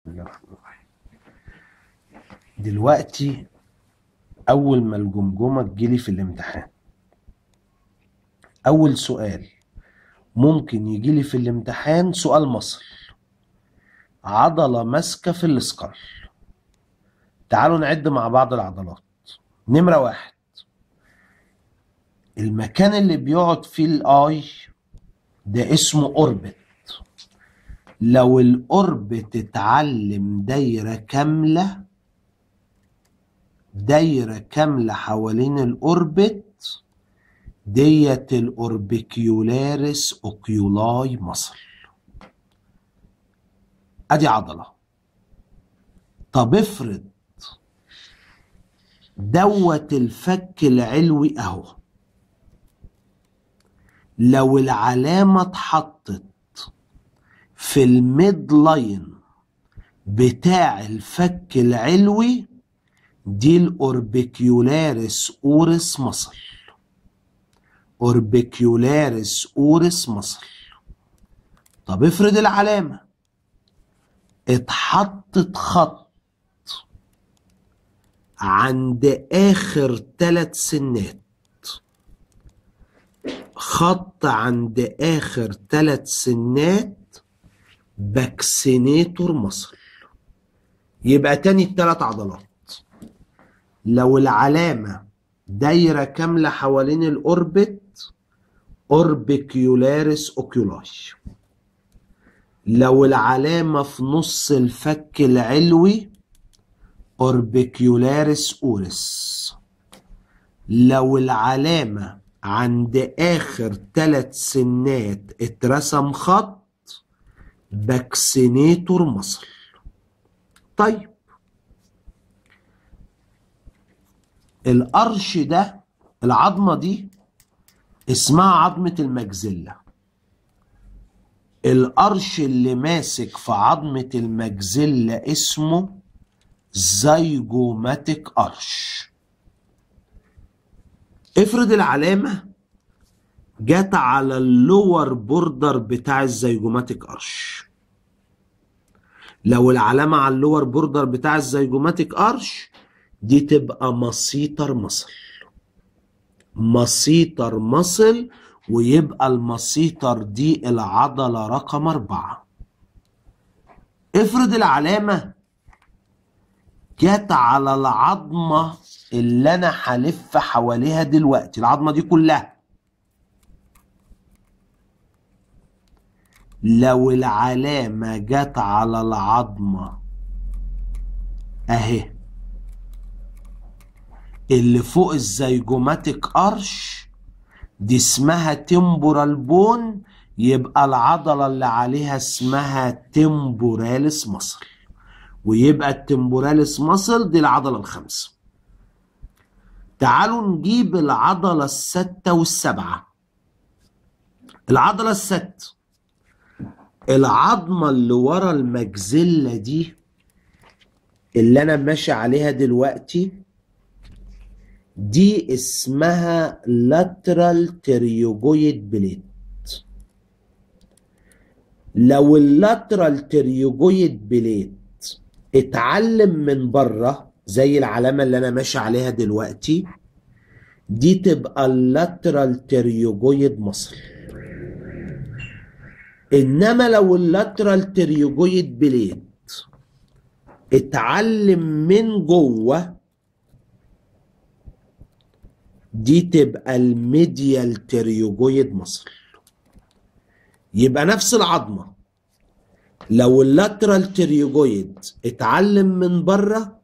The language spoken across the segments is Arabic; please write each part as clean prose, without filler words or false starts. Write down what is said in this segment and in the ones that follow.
دلوقتي أول ما الجمجمة تجيلي في الامتحان، أول سؤال ممكن يجيلي في الامتحان سؤال مصل، عضلة ماسكة في السكال. تعالوا نعد مع بعض العضلات. نمرة 1، المكان اللي بيقعد فيه الآي ده اسمه أوربت. لو الأوربت اتعلم دايرة كاملة حوالين الأوربت ديت الأوربيكيولاريس أوكيولاي مصل. أدي عضلة. طب افرض دوت الفك العلوي أهو، لو العلامة اتحطت في الميد لاين بتاع الفك العلوي دي الأوربيكيولاريس أورس مصل. أوربيكيولاريس أورس مصل. طب افرض العلامة اتحطت خط عند آخر 3 سنات، خط عند آخر 3 سنات باكسينيتور مصل. يبقى تاني ال3 عضلات، لو العلامة دايرة كاملة حوالين الأوربت أوربيكيولاريس أوكيولاي، لو العلامة في نص الفك العلوي أوربيكيولاريس أورس، لو العلامة عند آخر 3 سنات اترسم خط باكسينيتور مصل. طيب القرش ده، العظمة دي اسمها عظمة المجزلة. القرش اللي ماسك في عظمة المجزلة اسمه زيجوماتيك قرش. افرض العلامة جت على اللور بوردر بتاع الزيجوماتيك قرش. لو العلامة على اللور بوردر بتاع الزيجوماتيك قرش دي تبقى مسيطر مصل. مسيطر مصل، ويبقى المسيطر دي العضلة رقم 4. افرض العلامة جت على العظمة اللي انا هلف حواليها دلوقتي، العظمة دي كلها. لو العلامة جت على العظمة اهي اللي فوق الزيجوماتيك قرش دي اسمها تمبورال بون، يبقى العضلة اللي عليها اسمها تمبوراليس مصل، ويبقى التمبوراليس مصل دي العضلة ال5. تعالوا نجيب العضلة ال6 وال7. العضلة ال6، العظمة اللي ورا المجزلة دي اللي انا ماشي عليها دلوقتي دي اسمها لاترال تريوجويد بليت. لو اللاترال تريوجويد بليت اتعلم من بره زي العلامة اللي انا ماشي عليها دلوقتي دي تبقى اللاترال تريوجويد مصل. انما لو اللاترال تريوجويد بليت اتعلم من جوه دي تبقى الميديال تريوجويد مصل. يبقى نفس العظمة لو اللاترال تريوجويد اتعلم من بره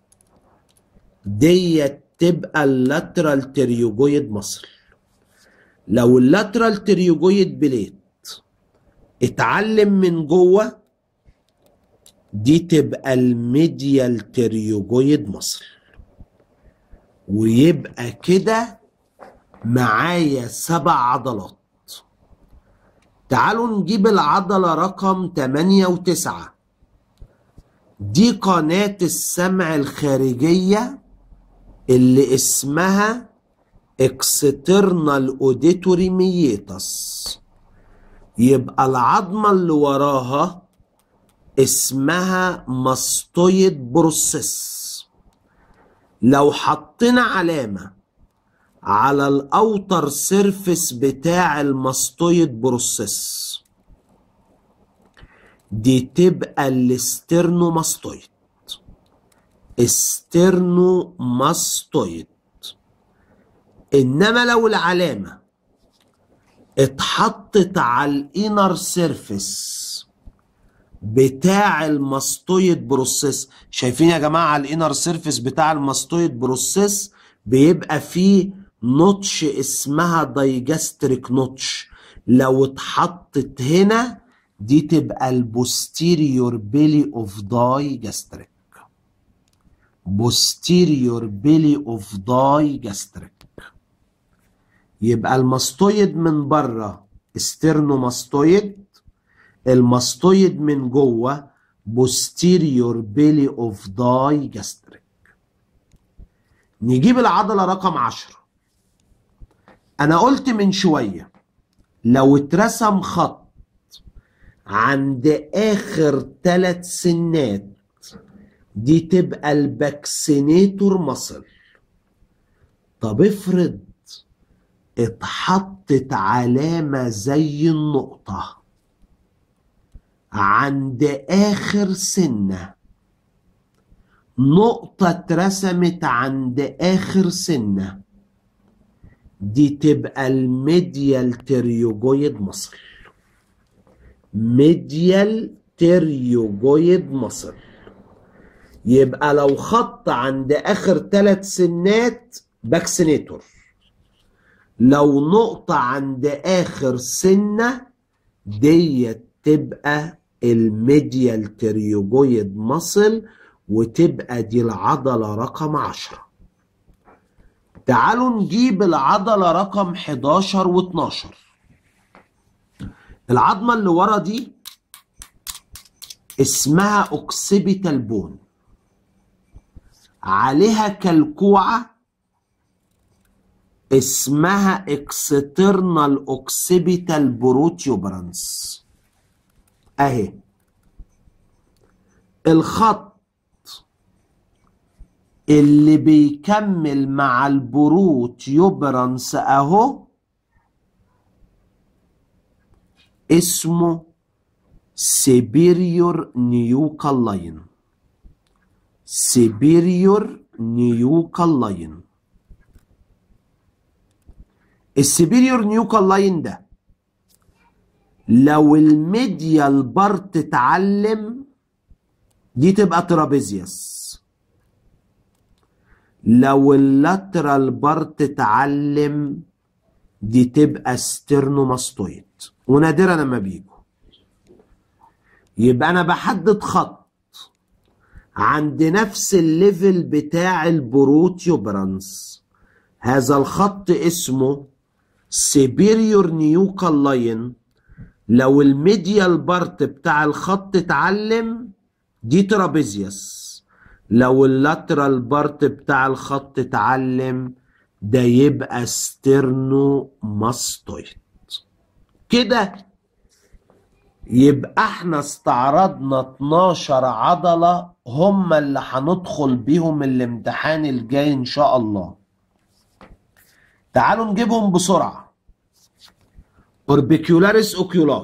دي تبقى اللاترال تريوجويد مصل. لو اللاترال تريوجويد بليت اتعلم من جوه دي تبقى الميديال تريوجويد مصل. ويبقى كده معايا 7 عضلات. تعالوا نجيب العضلة رقم 8 و9. دي قناة السمع الخارجية اللي اسمها اكسترنال اوديتوري ميتس. يبقى العظمة اللي وراها اسمها ماستويد بروسيس. لو حطينا علامة على الاوتر سيرفيس بتاع الماستويد بروسيس دي تبقى الاسترنوماستويد. استرنوماستويد. انما لو العلامة اتحطت على الانر سيرفيس بتاع الماستويد بروسيس، شايفين يا جماعة على الانر سيرفيس بتاع الماستويد بروسيس بيبقى فيه نوتش اسمها دايجاستريك نوتش. لو اتحطت هنا دي تبقى البوستيريور بيلي اوف دايجاستريك. بوستيريور بيلي اوف دايجاستريك. يبقى الماستويد من بره استرنوماستويد، الماستويد من جوه بوستيريور بيلي اوف دايجاستريك. نجيب العضلة رقم 10. انا قلت من شوية لو اترسم خط عند اخر 3 سنات دي تبقى الباكسينيتور ماسل. طب افرض اتحطت علامة زي النقطة عند اخر سنة، نقطة اترسمت عند اخر سنة، دي تبقى الميديال تريوجويد ماسل. ميديال تريوجويد ماسل. يبقى لو خط عند اخر 3 سنات باكسينيتور، لو نقطة عند اخر سنة ديت تبقى الميديال تريوجويد ماسل، وتبقى دي العضلة رقم 10. تعالوا نجيب العضلة رقم 11 و12. العظمة اللي ورا دي اسمها اوكسيبيتال بون، عليها كلكوعة اسمها اكسترنال اوكسيبيتال بروتيوبرانس. اهي الخط اللي بيكمل مع البروتيوبرانس اهو اسمه سيبيريور نيوكال لاين. سيبيريور نيوكال لاين. السيبيريور نيوكال لاين ده لو الميديال بارت اتعلم دي تبقى ترابيزيوس، لو اللاترال بارت اتعلم دي تبقى ستيرنوماستويد، ونادرا لما بيجوا. يبقى انا بحدد خط عند نفس الليفل بتاع البروتيوبرانس، هذا الخط اسمه سيبيريور نيوكال لاين. لو الميديال بارت بتاع الخط اتعلم دي ترابيزيوس، لو اللاترال بارت بتاع الخط اتعلم ده يبقى ستيرنوماستويد. كده يبقى احنا استعرضنا 12 عضلة هم اللي هندخل بيهم الامتحان الجاي ان شاء الله. تعالوا نجيبهم بسرعة. اوربيكيولاريس اوكيولاي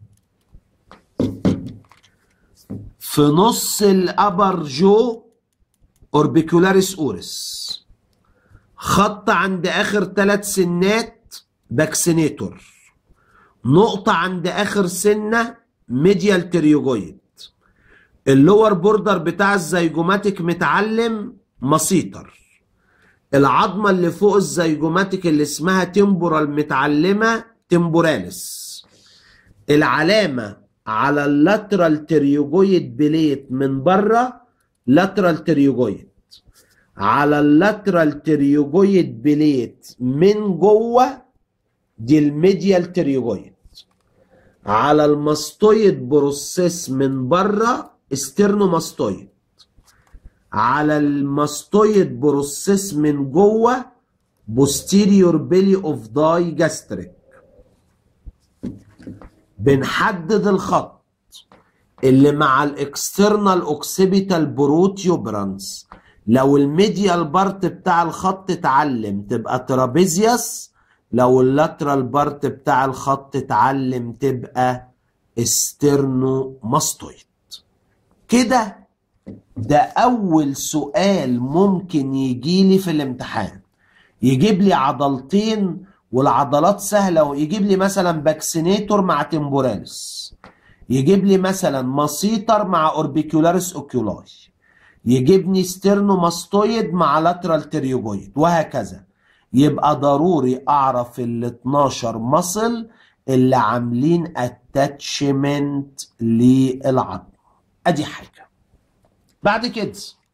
في نص الابر جو اوربيكيولاريس اوريس، خط عند اخر 3 سنات باكسينيتور، نقطة عند اخر سنة ميديال تريوجويد، اللور بوردر بتاع الزيجوماتيك متعلم مسيطر، العظمة اللي فوق الزيجوماتيك اللي اسمها تمبورال متعلمة تمبوراليس، العلامة على اللاترال تريوجويد بليت من بره لاترال تريوجويد، على اللاترال تريوجويد بليت من جوه دي الميديال تريوجويد، على الماستويد بروسيس من بره استرنوماستويد، على الماستويد بروسيس من جوه بوستيريور بيلي اوف دايجاستريك. بنحدد الخط اللي مع الاكسترنال اوكسيبيتال بروتيوبرانس. لو الميديال بارت بتاع الخط اتعلم تبقى ترابيزيوس، لو اللاترال بارت بتاع الخط اتعلم تبقى استرنوماستويد. كده ده اول سؤال ممكن يجيلي في الامتحان، يجيب لي عضلتين والعضلات سهله، يجيب لي مثلا باكسينيتور مع تمبوراليس، يجيب لي مثلا ماسيتر مع اوربيكولاريس اوكيولاي، يجيبني ستيرنوماستويد مع لاترال تريوجويد، وهكذا. يبقى ضروري اعرف ال 12 مصل اللي عاملين اتاتشمنت للعظم. ادي حاجه. بعد كده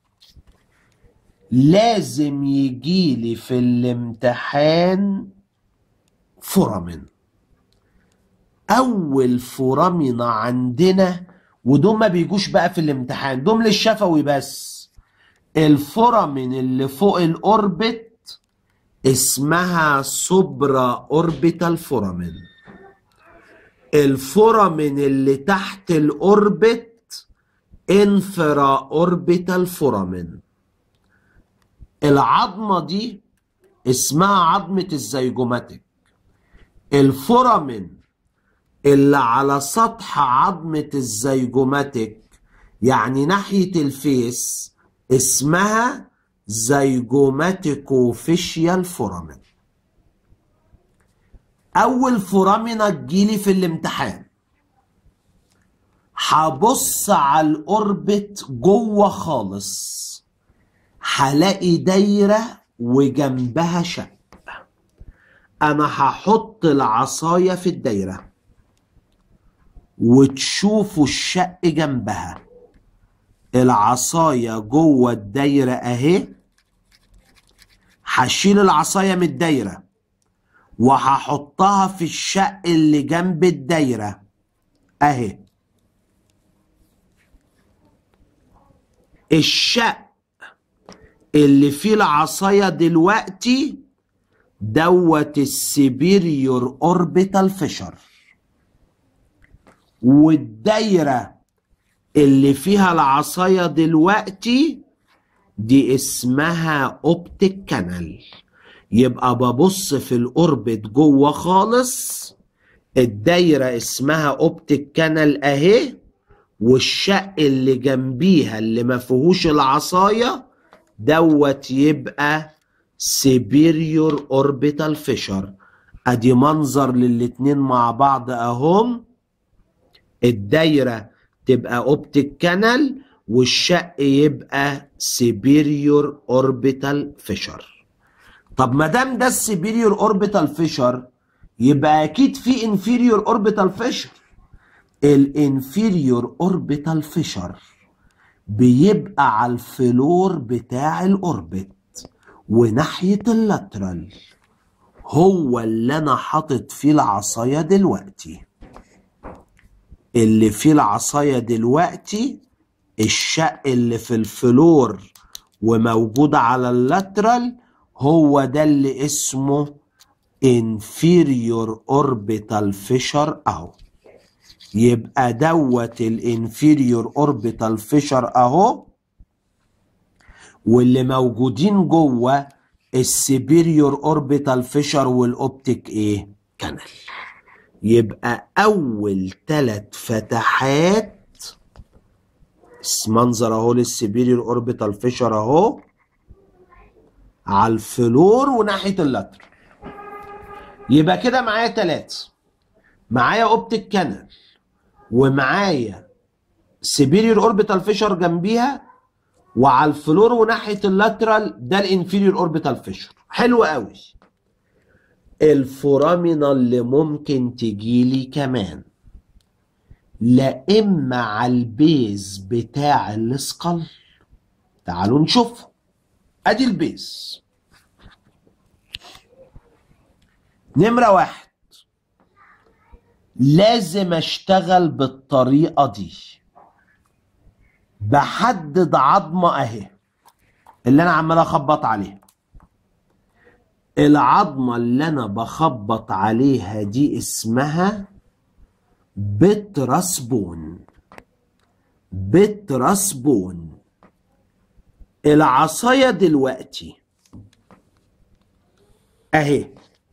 لازم يجيلي في الامتحان فورامين. اول فورامينا عندنا، ودول ما بيجوش بقى في الامتحان، دول للشفوي بس. الفورامين اللي فوق الاوربت اسمها سوبرا اوربيتال فورامين. الفورامين اللي تحت الاوربت انفرا اوربيتال فورامين. العظمه دي اسمها عظمه الزيجوماتيك. الفورامين اللي على سطح عظمه الزيجوماتيك يعني ناحيه الفيس اسمها زيجوماتيكوفيشيال فورامين. اول فورامينا تجيلي في الامتحان هبص على الاوربت جوه خالص، هلاقي دايره وجنبها شق. انا هحط العصايه في الدايره وتشوفوا الشق جنبها. العصايه جوه الدايره اهي، هشيل العصايه من الدايره وهحطها في الشق اللي جنب الدايره اهي. الشق اللي فيه العصايه دلوقتي دوت السبيريور اوربيتال فيشر، والدايره اللي فيها العصايه دلوقتي دي اسمها اوبتيك كانال. يبقى ببص في الاوربت جوه خالص، الدايره اسمها اوبتيك كانال اهي، والشق اللي جنبيها اللي ما فيهوش العصايه دوت يبقى سيبيريور اوربيتال فيشر. ادي منظر للاتنين مع بعض اهم. الدايره تبقى اوبتيك كانال والشق يبقى سيبيريور اوربيتال فيشر. طب ما دام ده السيبيريور اوربيتال فيشر يبقى اكيد في انفيريور اوربيتال فيشر. الانفيريور اوربيتال فيشر بيبقى على الفلور بتاع الاوربت وناحيه اللاترال، هو اللي انا حاطط فيه العصايه دلوقتي. اللي فيه العصايه دلوقتي الشق اللي في الفلور وموجود على اللاترال، هو ده اللي اسمه inferior orbital fissure اهو. يبقى دوت الانفيريور اوربيتال فيشر اهو، واللي موجودين جوه السبيريور اوربيتال فيشر والاوبتيك ايه كانال. يبقى اول 3 فتحات منظر اهو للسبيريور اوربيتال فيشر اهو على الفلور وناحيه اللاتر. يبقى كده معايا 3، معايا اوبتيك كانال ومعايا سبيريور اوربيتال فيشر جنبيها، وعلى الفلور وناحيه اللاترال ده الانفيريور اوربيتال فيشر. حلو قوي. الفورامينا اللي ممكن تجيلي كمان لا اما على البيز بتاع السكال، تعالوا نشوف. ادي البيز نمره 1، لازم اشتغل بالطريقه دي. بحدد عظمه اهي اللي انا عمال اخبط عليها. العظمه اللي انا بخبط عليها دي اسمها بتراسبون. بترس بون. العصاية دلوقتي اهي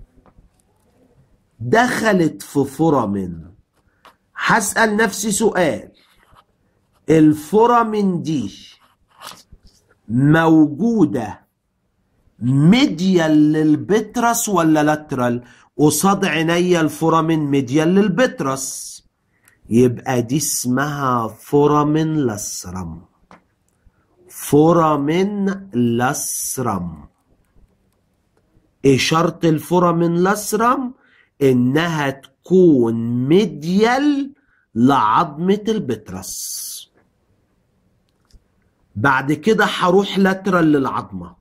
دخلت في فورامين. هسأل نفسي سؤال، الفورامين دي موجودة ميديال للبترس ولا لاترال؟ قصاد عينيا الفورامين ميديال للبترس، يبقى دي اسمها فورامين لاسرم. فورامين لاسرم. ايه شرط الفورامين لاسرم؟ انها تكون ميديال لعظمة البترس. بعد كده هروح لاترال للعظمة.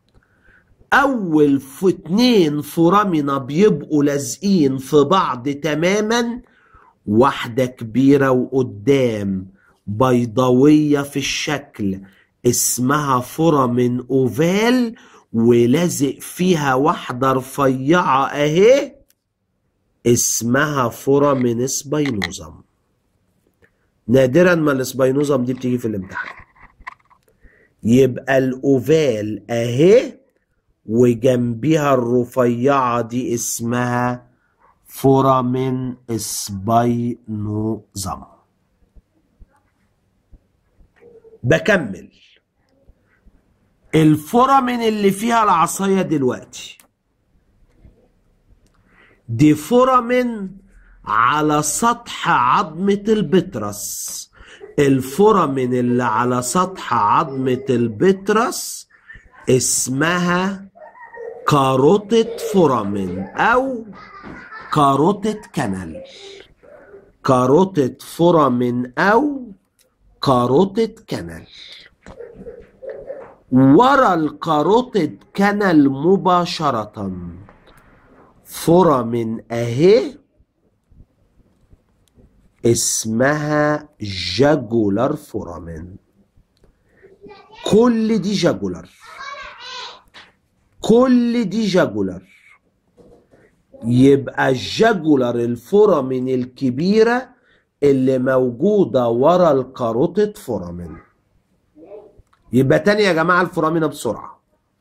اول 2 فورامينا بيبقوا لازقين في بعض تماما، واحدة كبيرة وقدام بيضاوية في الشكل اسمها فورامين اوفال، ولازق فيها واحدة رفيعة اهي اسمها فورامين سباينوزم. نادرا ما السباينوزم دي بتيجي في الامتحان. يبقى الاوفال اهي وجنبيها الرفيعة دي اسمها فورامين سباينوزم. بكمل. الفورامين اللي فيها العصاية دلوقتي دي فورامين على سطح عظمة البترس. الفورامين اللي على سطح عظمة البترس اسمها كاروتيد فورامين او كاروتيد كانال. كاروتيد فورامين او كاروتيد كانال. ورا الكاروتيد كانال مباشرة فورامين اهي اسمها جاجولار فورامين. كل دي جاجولار، كل دي جاجولار. يبقى الجاجولار الفورامين الكبيرة اللي موجودة ورا الكاروتيد فورامين. يبقى تاني يا جماعة الفورامين بسرعة.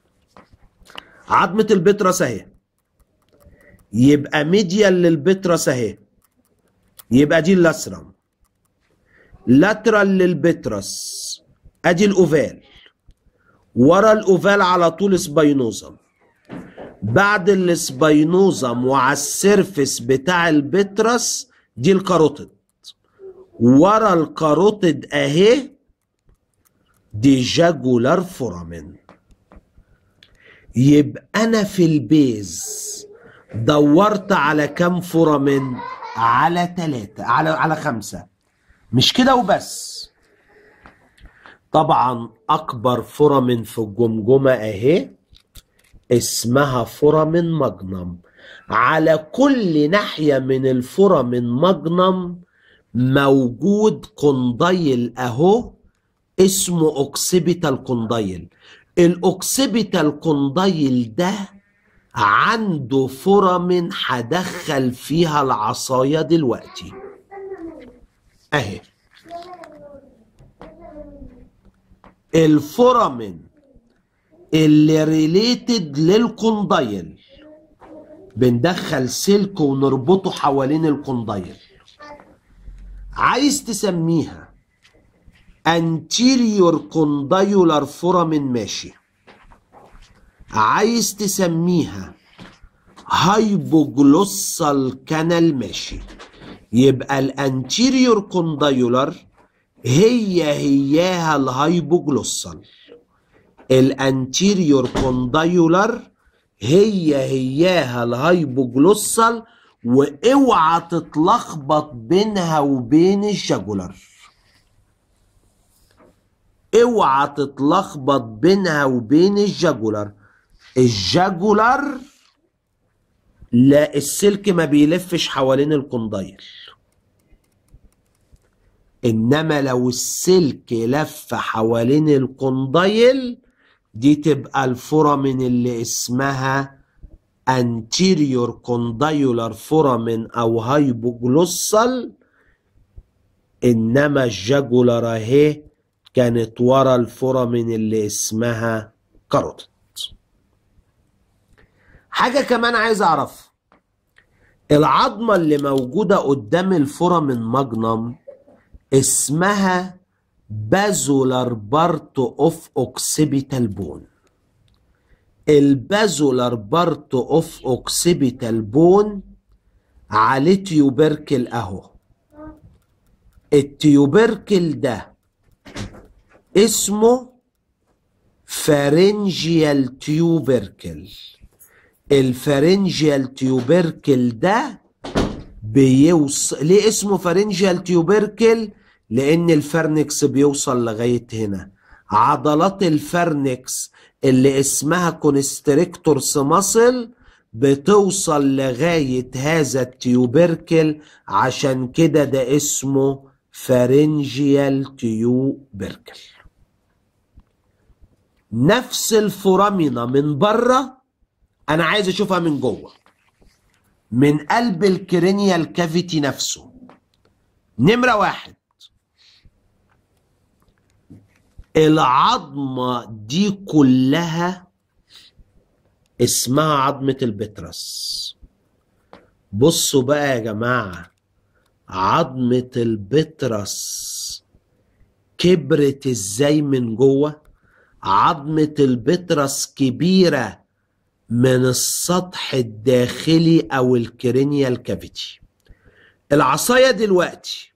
عظمة البترس اهي، يبقى ميديال للبترس اهي، يبقى دي اللاسرم. لاترال للبترس ادي الاوفال، ورا الاوفال على طول سباينوزم. بعد السباينوزم وعلى السيرفس بتاع البترس دي الكاروتيد. ورا الكاروتيد اهي دي جاجولار فورامين. يبقى انا في البيز دورت على كم فورامين؟ على 3، على 5. مش كده وبس، طبعا اكبر فورامين في الجمجمة اهي اسمها فورامين ماجنم. على كل ناحية من الفورامين ماجنم موجود كوندايل اهو اسمه اوكسيبيتال كوندايل. الاوكسيبيتال كوندايل ده عنده فورامين هدخل فيها العصاية دلوقتي اهي. الفورامين اللي ريليتد للكوندايل بندخل سلك ونربطه حوالين الكوندايل. عايز تسميها anterior condylar foramen ماشي، عايز تسميها هايبوجلوسال كانال ماشي. يبقى الانتيريور كوندايولار هياها الهايبوجلوسال. الانتيريور كوندايولار هياها الهايبوجلوسال. واوعى تتلخبط بينها وبين الجاجولار. اوعى تتلخبط بينها وبين الجاجولار. الجاجولار لا، السلك ما بيلفش حوالين الكوندايل، انما لو السلك لف حوالين الكوندايل دي تبقى الفورامين اللي اسمها anterior condylar foramen او هايبوجلوسال انما الجاجولار اهي كانت ورا الفورامين اللي اسمها كاروتيد. حاجة كمان عايز اعرفها، العظمة اللي موجودة قدام الفورامين ماجنم اسمها بازولار بارت اوف اوكسيبيتال بون. البازولار بارت اوف اوكسيبيتال بون عليه تيوبركل اهو. التيوبركل ده اسمه فارنجيال تيوبركل. الفارنجيال تيوبركل ده بيوصل، ليه اسمه فارنجيال تيوبركل؟ لان الفرنكس بيوصل لغاية هنا. عضلات الفرنكس اللي اسمها كونستريكتورس ماسل بتوصل لغاية هذا التيوبركل، عشان كده ده اسمه فارنجيال تيوبركل. نفس الفورامينا من بره انا عايز اشوفها من جوه، من قلب الكرينيال كافيتي نفسه. نمرة 1، العظمة دي كلها اسمها عظمة البترس. بصوا بقى يا جماعة، عظمة البترس كبرت ازاي من جوه. عظمة البترس كبيرة من السطح الداخلي او الكرينيال كافيتي. العصاية دلوقتي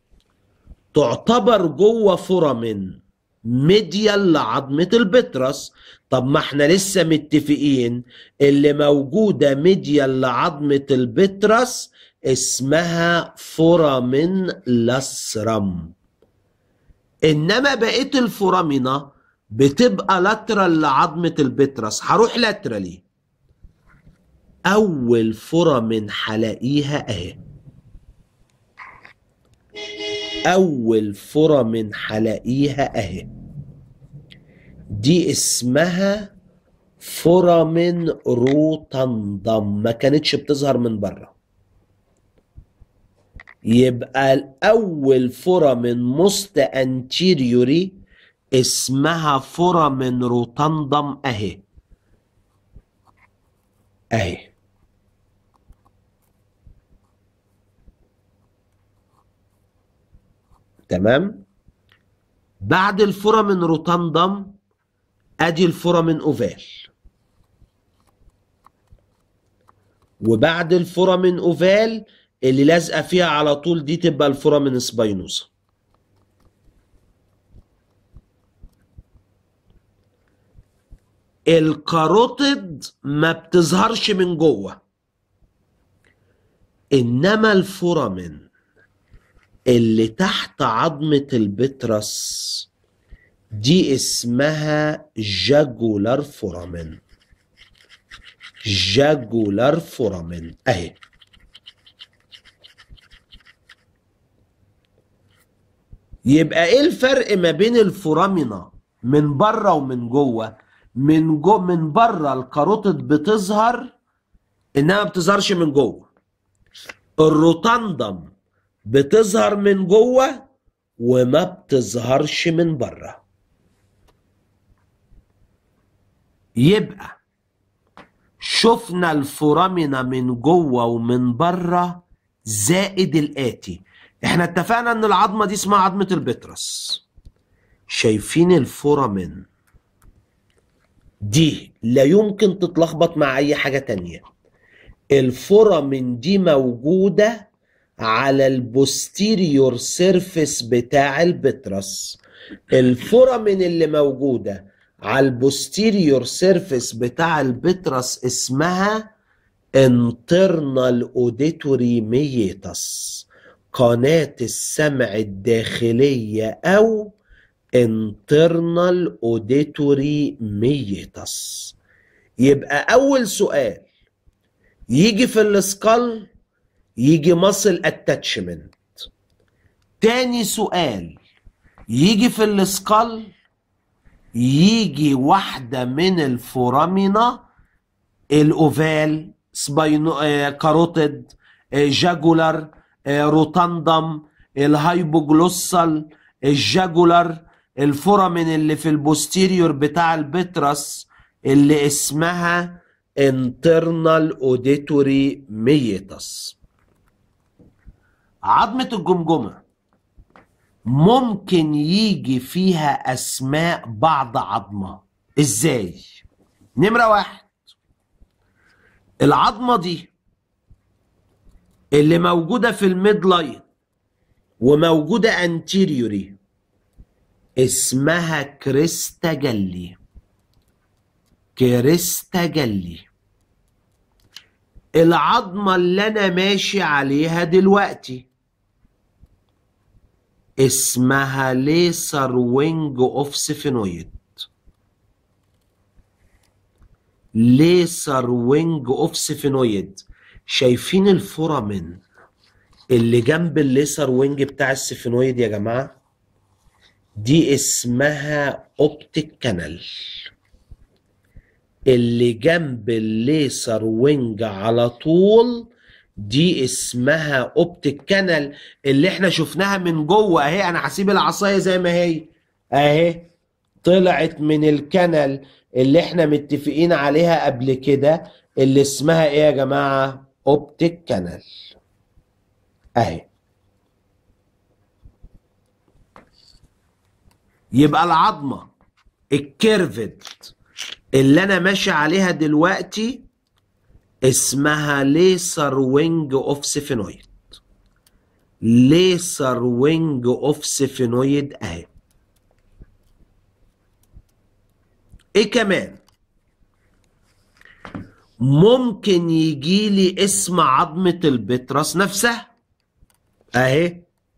تعتبر جوه فورامين ميديال لعظمة البترس. طب ما احنا لسه متفقين اللي موجودة ميديال لعظمة البترس اسمها فورامين لاسرم، انما بقية الفورامينا بتبقى لاترال لعظمة البترس. هروح لاترالي، اول فورامين هلاقيها اهي. اول فورامين هلاقيها اهي، دي اسمها فورامين روتاندم، ما كانتش بتظهر من بره. يبقى الاول فورامين موست انتيريوري اسمها فورامين روتاندم اهي اهي. تمام. بعد الفورامين روتاندم ادي الفورامين اوفال، وبعد الفورامين اوفال اللي لازقه فيها على طول دي تبقى الفورامين سباينوسا. الكاروتيد ما بتظهرش من جوه، انما الفورامين اللي تحت عظمة البترس دي اسمها جاجولار فورامين. جاجولار فورامين اهي. يبقى ايه الفرق ما بين الفورامينا من بره ومن جوه؟ من بره الكاروتيد بتظهر انها ما بتظهرش من جوه. الروتاندم بتظهر من جوه وما بتظهرش من بره. يبقى شفنا الفورامينا من جوه ومن بره زائد الآتي. احنا اتفقنا ان العظمة دي اسمها عظمة البترس. شايفين الفورامين دي لا يمكن تتلخبط مع اي حاجة تانية. الفورامين دي موجودة على البوستيريور سيرفيس بتاع البترس. الفورامين اللي موجودة على البوستيريور سيرفيس بتاع البترس اسمها internal auditory meatus، قناة السمع الداخلية أو internal auditory meatus. يبقى أول سؤال يجي في السكال يجي muscle attachment. تاني سؤال يجي في السكال يجي واحدة من الفورامينا، الأوفال، كاروتيد، جاجولار، روتاندم، الهايبوجلوسال، الجاجولار، الفورامين اللي في البوستيريور بتاع البترس اللي اسمها internal auditory meatus. عظمة الجمجمة ممكن يجي فيها أسماء بعض عظمة. إزاي؟ نمرة واحد، العظمة دي اللي موجودة في الميد لاين وموجودة انتيريوري اسمها كريستا جلي. كريستا جلي. العظمة اللي أنا ماشي عليها دلوقتي اسمها ليسر وينج اوف سفينويد. ليسر وينج اوف سفينويد. شايفين الفورامين اللي جنب الليسر وينج بتاع السفينويد يا جماعة؟ دي اسمها اوبتيك كانال. اللي جنب الليسر وينج على طول دي اسمها اوبتيك كانال اللي احنا شفناها من جوه اهي. انا هسيب العصايه زي ما هي اهي، طلعت من الكانال اللي احنا متفقين عليها قبل كده اللي اسمها ايه يا جماعه؟ اوبتيك كانال اهي. يبقى العظمه الكيرفد اللي انا ماشي عليها دلوقتي اسمها ليسر وينج اوف سفينويد. ليسر وينج اوف سفينويد اهي. ايه كمان؟ ممكن يجي لي اسم عظمة البترس نفسها اهي.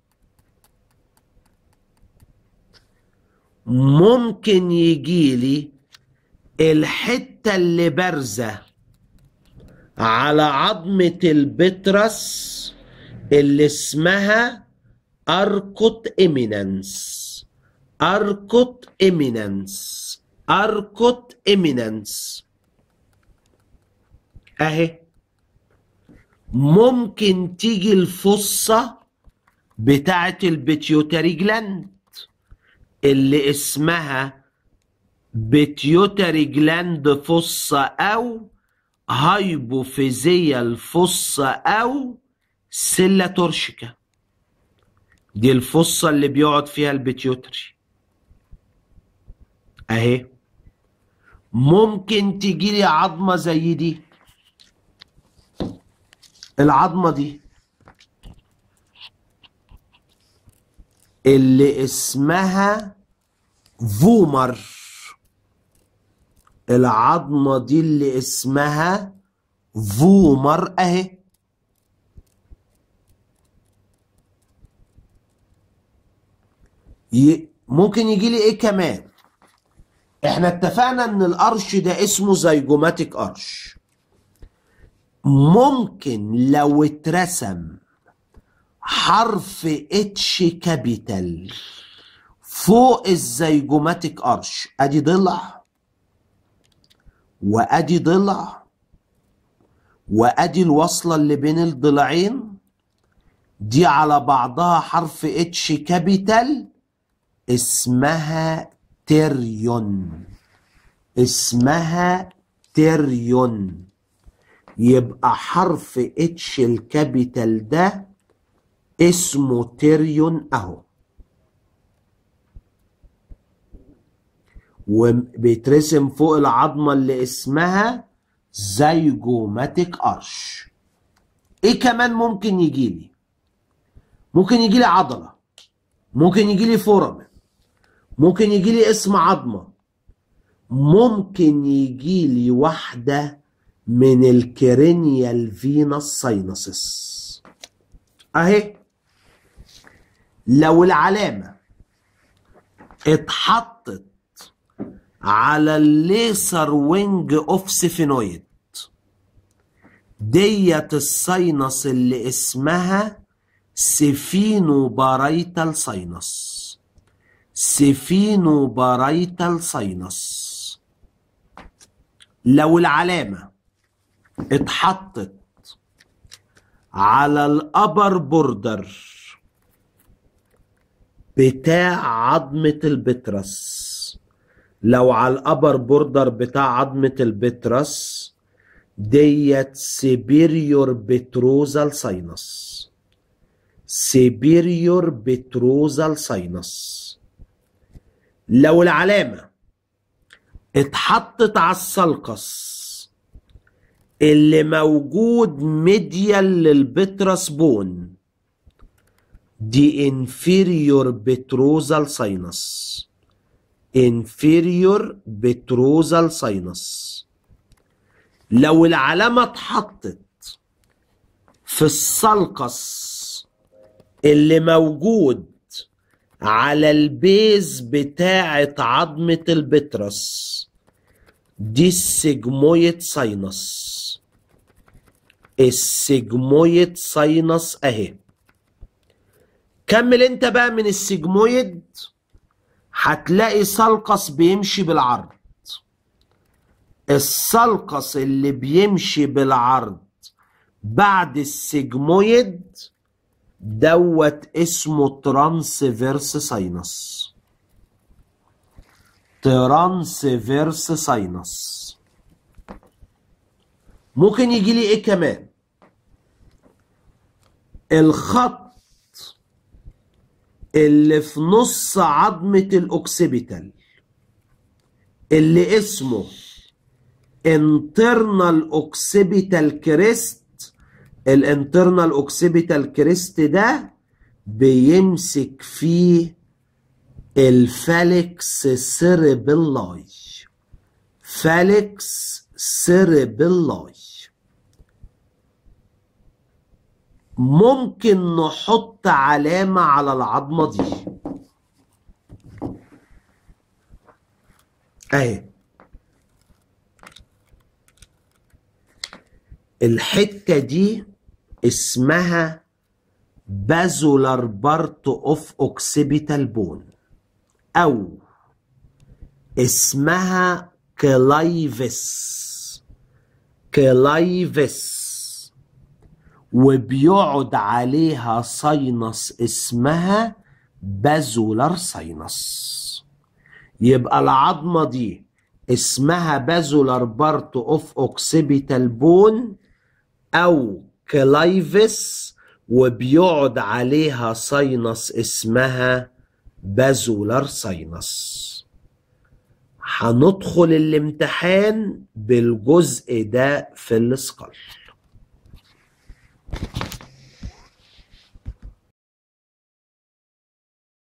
ممكن يجي لي الحتة اللي بارزة على عظمة البترس اللي اسمها اركوت اميننس. اركوت اميننس. اركوت اميننس اهي. ممكن تيجي الفصة بتاعت البيتيوتري جلاند اللي اسمها بيتيوتري جلاند فصة او هايبوفيزيال فصة او سيلا تورشيكا. دي الفصة اللي بيقعد فيها البيتيوتري اهي. ممكن تيجي لي عظمة زي دي. العظمة دي اللي اسمها فومر. العظمة دي اللي اسمها فومر اهي. ممكن يجي لي ايه كمان؟ احنا اتفقنا ان القرش ده اسمه زيجوماتيك قرش. ممكن لو اترسم حرف اتش كابيتال فوق الزيجوماتيك قرش، ادي ضلع وادي ضلع وادي الوصلة اللي بين الضلعين، دي على بعضها حرف اتش كابيتال اسمها تيريون. اسمها تيريون. يبقى حرف اتش الكابيتال ده اسمه تيريون اهو. وبيترسم فوق العظمة اللي اسمها زيجوماتيك قرش. ايه كمان ممكن يجيلي؟ ممكن يجيلي عضلة، ممكن يجيلي فورامين، ممكن يجيلي اسم عظمة، ممكن يجيلي واحدة من الكرينيال فينس ساينسس اهي. لو العلامة اتحطت على الليسر وينج اوف سفينويد ديت الساينس اللي اسمها سفينو بارايتال ساينس. سفينو بارايتال ساينس. لو العلامة اتحطت على الابر بوردر بتاع عظمة البترس. لو على الابر بوردر بتاع عظمة البترس ديت سيبيريور بتروزال ساينس. سيبيريور بتروزال ساينس. لو العلامة اتحطت على السلقس اللي موجود ميديال للبترس بون دي inferior بتروزال ساينس. inferior بتروزال ساينس. لو العلامة اتحطت في السلقس اللي موجود على البيز بتاعة عظمة البترس دي السيجمويد ساينس. السيجمويد ساينس اهي. كمل انت بقى من السيجمويد هتلاقي سلقس بيمشي بالعرض. السلقس اللي بيمشي بالعرض بعد السيجمويد دوت اسمه ترانسفيرس ساينس. ترانسفيرس ساينس. ممكن يجي لي ايه كمان؟ الخط اللي في نص عظمة الاوكسيبيتال اللي اسمه internal occipital crest. الانترنال اوكسيبيتال كريست ده بيمسك فيه الفالكس سيربيلاي. فالكس سيربيلاي. ممكن نحط علامة على العظمة دي اهي. الحتة دي اسمها بازولار بارت اوف اوكسيبيتال بون او اسمها كلايفس. كلايفس. وبيقعد عليها ساينس اسمها بازولار ساينس. يبقى العظمة دي اسمها بازولار بارت اوف اوكسيبيتال بون او كلايفس وبيقعد عليها ساينس اسمها بازولار ساينس. هندخل الامتحان بالجزء ده في السكال.